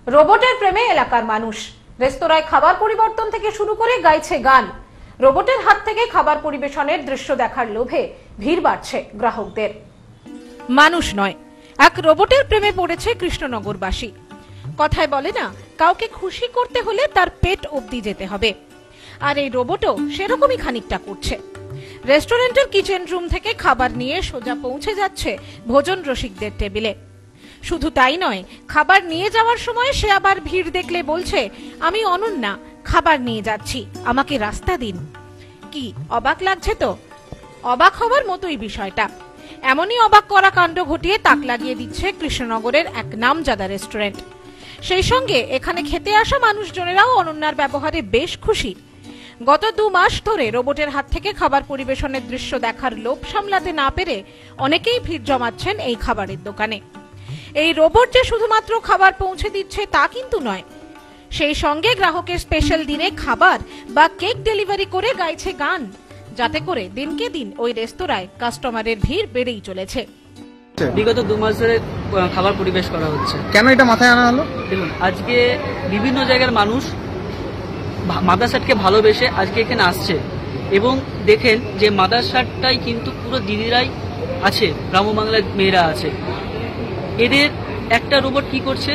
রোবটের প্রেমে এলাকার মানুষ। রেস্তোরাঁয় খাবার পরিবর্তন থেকে শুরু করে গাইছে গান। রোবটের হাত থেকে খাবার পরিবেশনের দৃশ্য দেখার লোভে ভিড় বাড়ছে গ্রাহকদের। মানুষ নয়, এক রোবটের প্রেমে পড়েছে কৃষ্ণনগরবাসী। কথায় বলে না, কাউকে খুশি করতে হলে তার পেট অবধি যেতে হবে, আর এই রোবটও সেরকমই খানিকটা করছে। রেস্টুরেন্টের কিচেন রুম থেকে খাবার নিয়ে সোজা পৌঁছে যাচ্ছে ভোজন রসিকদের টেবিলে। শুধু তাই নয়, খাবার নিয়ে যাওয়ার সময় সে আবার ভিড় দেখলে বলছে, আমি অনন্যা, খাবার নিয়ে যাচ্ছি, আমাকে রাস্তা দিন। কি অবাক লাগছে তো? অবাক হওয়ার মতোই বিষয়টা। এমনই অবাক করা কাণ্ড ঘটিয়ে তাক লাগিয়ে দিচ্ছে কৃষ্ণনগরের এক নামজাদা রেস্টুরেন্ট। সেই সঙ্গে এখানে খেতে আসা মানুষজনেরাও অনন্যার ব্যবহারে বেশ খুশি। গত 2 মাস ধরে রোবটের হাত থেকে খাবার পরিবেশনের দৃশ্য দেখার লোভ সামলাতে না পেরে অনেকেই ভিড় জমাচ্ছেন এই খাবারের দোকানে। এই রোবট যে শুধুমাত্র খাবার পৌঁছে দিচ্ছে তা কিন্তু নয়, সেই সঙ্গে গ্রাহকের স্পেশাল দিনে খাবার বা কেক ডেলিভারি করে গাইছে গান, যাতে করে দিনকে দিন ওই রেস্তোরাঁয় কাস্টমারের ভিড় বেড়েই চলেছে। বিগত 2 মাস ধরে খাবার পরিবেশ করা হচ্ছে। কেন এটা মাথায় আনা হলো? দেখুন, আজকে বিভিন্ন জায়গার মানুষ মাদারসাটকে ভালোবেসে আজকে এখানে আসছে, এবং দেখেন যে মাদারসাটটাই কিন্তু পুরো দিদিরাই আছে, গ্রাম বাংলার মেয়েরা আছে। এদের একটা রোবট কি করছে,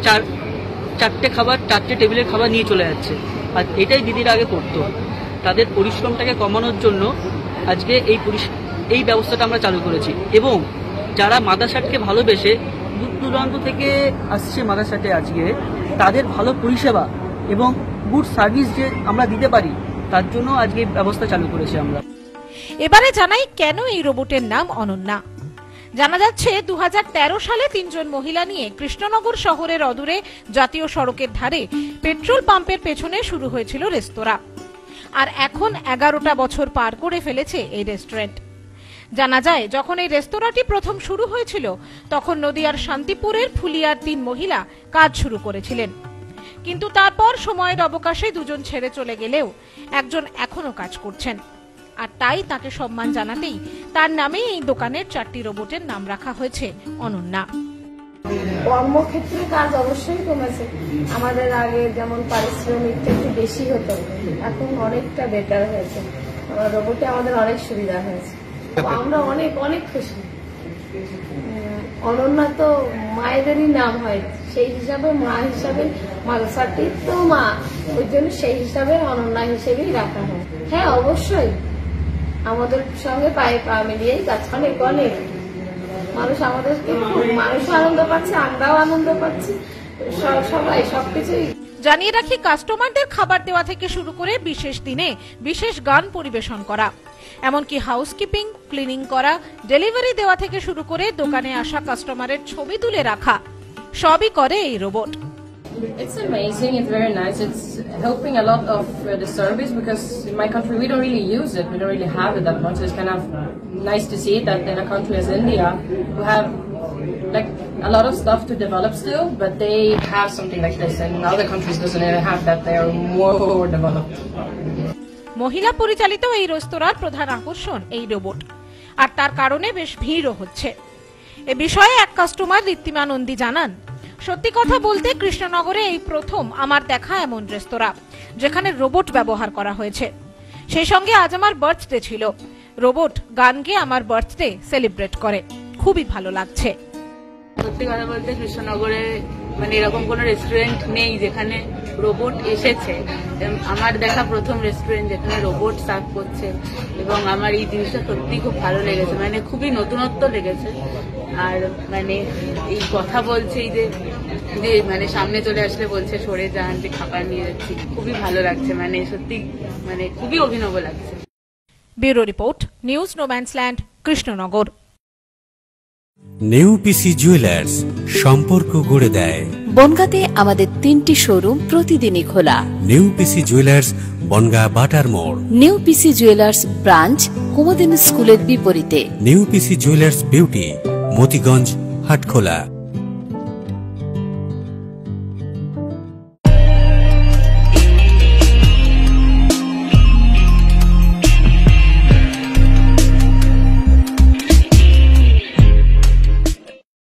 4টে টেবিলের খাবার নিয়ে চলে যাচ্ছে। আর এটাই দিদিরা আগে করতো। তাদের পরিশ্রমটাকে কমানোর জন্য আজকে এই ব্যবস্থাটা আমরা চালু করেছি, এবং যারা মাদারসাটকে ভালোবেসে দূর দূরান্ত থেকে আসছে মাদারসাটে, আজকে তাদের ভালো পরিষেবা এবং গুড সার্ভিস যে আমরা দিতে পারি, তার জন্য আজকে ব্যবস্থা চালু করেছি আমরা। এবারে জানাই কেন এই রোবটের নাম অনন্যা। জানা যাচ্ছে 2013 সালে 3 জন মহিলা নিয়ে কৃষ্ণনগর শহরের অদূরে জাতীয় সড়কের ধারে পেট্রোল পাম্পের পেছনে শুরু হয়েছিল রেস্তোরাঁ। আর এখন 11টা বছর পার করে ফেলেছে এই রেস্টুরেন্ট। জানা যায়, যখন এই রেস্তোরাঁটি প্রথম শুরু হয়েছিল তখন নদিয়ার শান্তিপুরের ফুলিয়ার 3 মহিলা কাজ শুরু করেছিলেন। কিন্তু তারপর সময়ের অবকাশে 2 জন ছেড়ে চলে গেলেও একজন এখনো কাজ করছেন। আর তাই তাকে সম্মান জানাতেই তার নামে এই দোকানের 4টি রোবটের নাম রাখা হয়েছে অনন্যা। কর্মক্ষেত্রে কাজ অবশ্যই কমেছে। আমাদের আগে যেমন পারিশ্রমিকটা একটু বেশি হতো, এখন অনেকটা বেটার হয়েছে। আমার রোবটে আমাদের অনেক সুবিধা হয়েছে, আমরা অনেক অনেক খুশি। অনন্যা তো মায়েদেরই নাম হয়, সেই হিসাবে মা হিসাবে মাদারসাটই তো মা, ওই জন্য সেই হিসাবে অনন্যা হিসেবেই রাখা হয়। হ্যাঁ, অবশ্যই আমাদের সঙ্গে পায়ে পা মিলিয়েই কাজ, অনেক অনেক মানুষ আমাদেরকে, মানুষও আনন্দ পাচ্ছে, আমরাও আনন্দ পাচ্ছি, সবাই সবকিছুই। জানিয়ে রাখি, কাস্টমারদের খাবার দেওয়া থেকে শুরু করে বিশেষ দিনে বিশেষ গান পরিবেশন করা, এমনকি হাউসকিপিং, ক্লিনিং করা, ডেলিভারি দেওয়া থেকে শুরু করে দোকানে আসা কাস্টমারের ছবি তুলে রাখা, সবই করে এই robot. It's amazing. It's very nice. It's helping a lot of the service, because in my country we don't really use it. We don't really have it that much. It's kind of nice to see that in a country as India, who have like a lot of stuff to develop still, but they have something like this, and other countries doesn't even have that. They are more developed. মহিলা পরিচালিত এই রেস্তোরাঁর প্রধান আকর্ষণ এই robot, আর তার কারণে বেশ ভিড়ও হচ্ছে। এ বিষয়ে এক কাস্টমার ঋত্তিমা নন্দী জানান, সত্যি কথা বলতে কৃষ্ণনগরে এই প্রথম আমার দেখা এমন রেস্তোরাঁ যেখানে রোবট ব্যবহার করা হয়েছে। সেই সঙ্গে আজ আমার বার্থডে ছিল, রোবট গান গেয়ে আমার বার্থডে সেলিব্রেট করে, খুবই ভালো লাগছে। সত্যি কথা বলতে কৃষ্ণনগরে মানে এরকম কোনো রেস্টুরেন্ট নেই যেখানে রোবট এসেছে। আমার দেখা প্রথম রেস্টুরেন্ট যেখানে রোবট সার্ভ করছে, এবং আমার এই জিনিসটা সত্যি খুব ভালো লেগেছে, মানে খুবই নতুনত্ব লেগেছে। আর মানে এই কথা বলছে, এই যে মানে সামনে চলে আসলে বলছে সরে যান, যে খাবার নিয়ে যাচ্ছি, খুবই ভালো লাগছে, মানে সত্যি মানে খুবই অভিনব লাগছে। Bureau report, news no man's land, Krishnanagar. Neupishi jewellers, সম্পর্ক গড়ে দেয়। বনগাঁতে আমাদের 3টি শোরুম প্রতিদিনই খোলা। নেউপিসি জুয়েলার্স, বনগাঁ বাটার মোড়। নেউপিসি জুয়েলার্স ব্রাঞ্চ কুমুদিনী স্কুলের বিপরীতে। Neupishi jewellers beauty, Motiganj, Hatkhola.